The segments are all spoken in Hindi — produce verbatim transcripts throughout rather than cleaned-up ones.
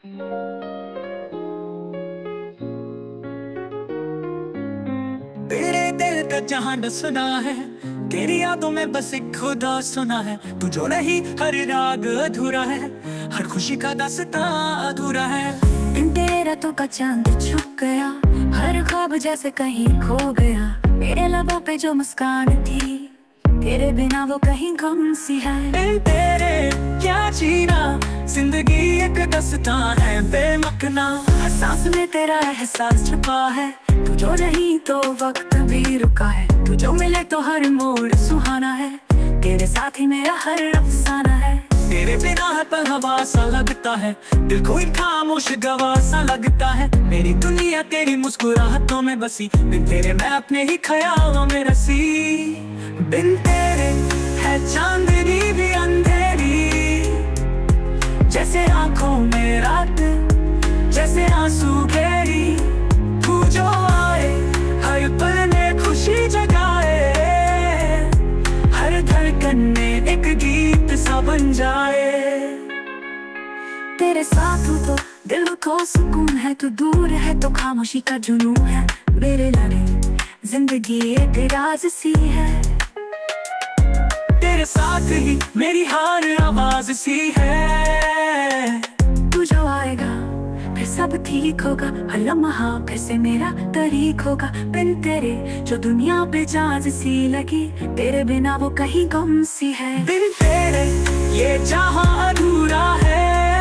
तेरे दिल का जहां न सुना है, तेरी यादों में बस एक खुदा सुना है। तू जो नहीं, हर राग अधूरा है, हर खुशी का दास्तां अधूरा है। इन तेरे रातों का चांद छुप गया, हर ख्वाब जैसे कहीं खो गया। मेरे लबों पे जो मुस्कान थी, तेरे बिना वो कहीं गुम सी है। इन तेरे क्या जीना, जिंदगी एक दास्तां है बेमकना। हर सांस में तेरा एहसास छुपा है, तू जो नहीं तो वक्त भी रुका है। तू जो मिले तो हर मोड़ सुहाना है, तेरे साथ ही मेरा हर अफसाना है। तेरे बिना हर पल हवा सा लगता है, दिल कोई खामोश गवाह सा लगता है। मेरी दुनिया तेरी मुस्कुराहटों में बसी, बिन तेरे मैं अपने ही ख्यालों में रसी। बिन तेरे है चांदनी भी अंधेरी, जैसे आंखों में रात, जैसे आंसू घेरी। तू जो आए हर पल में खुशी जगाए, हर धड़कन में एक गीत सा बन जाए। तेरे साथ हूँ तो दिल को सुकून है, तू दूर है तो खामोशी का जुनून है। मेरे लड़े जिंदगी एक राज सी है, तेरे साथ ही मेरी हर आवाज सी है। तू जो आएगा फिर सब ठीक होगा, हर लम्हा फिर से मेरा तरीक होगा। बिन तेरे जो दुनिया पे जाज सी लगी, तेरे बिना वो कहीं गुम सी है। बिन तेरे ये जहां अधूरा है,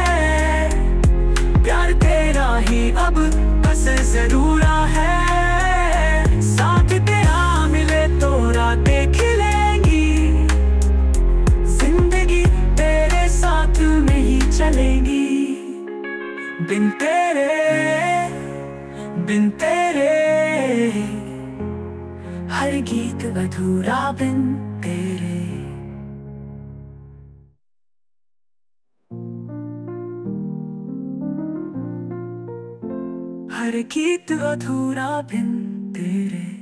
प्यार तेरा ही अब बस जरूरा है। साथ तेरा मिले तो रातें खिलेंगी, जिंदगी तेरे साथ में ही चलेंगी। बिन तेरे, बिन तेरे हर गीत अधूरा बिन तेरे। हर गीत अधूरा बिन तेरे।